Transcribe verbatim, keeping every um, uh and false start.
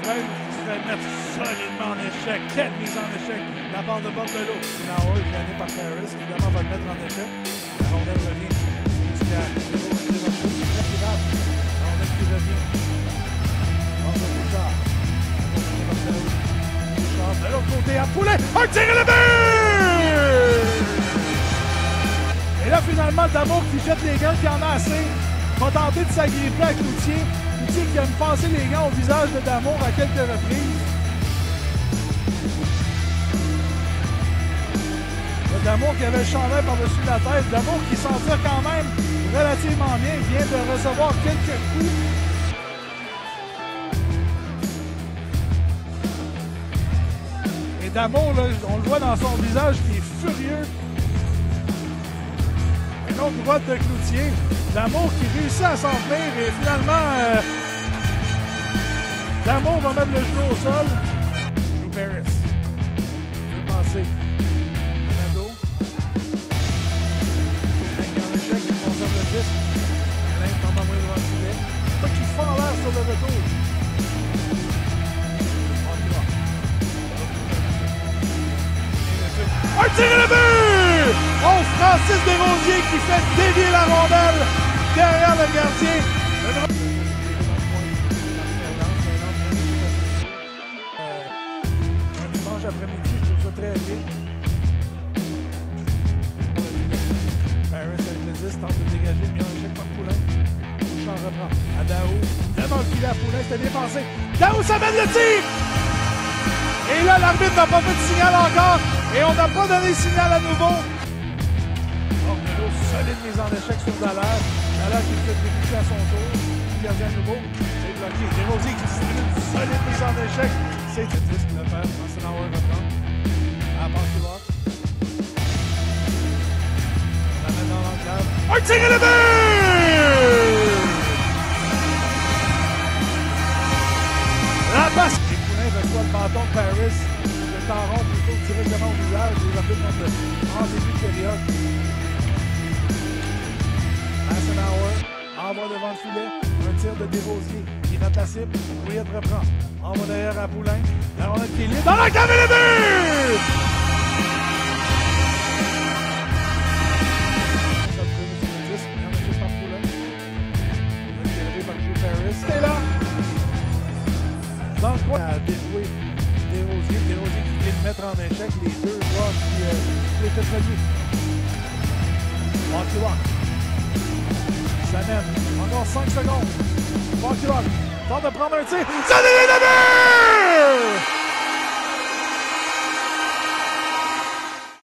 Preuve qui se fait mettre solidement en échec. Quelle mise en échec de la part de Bob Bello. Nauer, gagné par Paris, évidemment, va le mettre en échec. La rondelle revient jusqu'à zéro zéro deux. C'est très grave. La rondelle qui revient. François Bouchard. Bouchard de l'autre côté à Poulet. Un tir et le but! Et là, finalement, Damour qui jette les gants, qui en a assez, va tenter de s'agripper à Cloutier. Cloutier qui a passé les gants au visage de Damour à quelques reprises. Le Damour qui avait le chandail par-dessus la tête. Damour qui s'en tire quand même relativement bien. Vient de recevoir quelques coups. Et Damour, là, on le voit dans son visage qui est furieux. Une autre droite de Cloutier. Damour qui réussit à s'en tenir et finalement, euh, Damour va mettre le genou au sol. Drew Paris. Je vais passer. Nado. Alain en échec, il conserve le disque. Alain tombe en moins devant le filet. Pas qu'il fend l'air sur le retour. Un tir et le but! Oh, Francis Desrosiers qui fait dévier la rondelle derrière le gardien. Euh, un dimanche après-midi, je trouve ça très bien. Paris avec le dix tente de dégager, mis en échec par Poulain. Bouchard reprend. À Dao. Devant le filet à Poulain, c'était bien passé. Dao s'amène le tir! Et là, l'arbitre n'a pas fait de signal encore. Et on n'a pas donné de signal à nouveau. Oh, solide mise en échec sur Dallaire. Dallaire qui fait débuter à son tour. Le gardien à nouveau. C'est bloqué. Desrosiers qui distribue une solide mise en échec. C'est triste de le faire. Eisenhower reprend. À la passe qui va. On l'amène dans l'enclave. Un tir et le but! La passe. Et Poulain reçoit le bâton de Paris. Le taron plutôt directement au visage. Les arbitres en début de période. Eisenhower envoie devant le filet. Un tir de Desrosiers. Il rate la cible. Ouellette reprend. Envoie derrière à Poulain. La rondelle qui est libre. Dans la cave et le but! C'est là. Dans le coin, à déjouer Desrosiers. Desrosiers qui vient de mettre en échec les deux joueurs qui euh, étaient premiers. Walkie Walk. Ça mène. Encore cinq secondes. Walkie Walk. Tente de prendre un tir. Ça devient le but!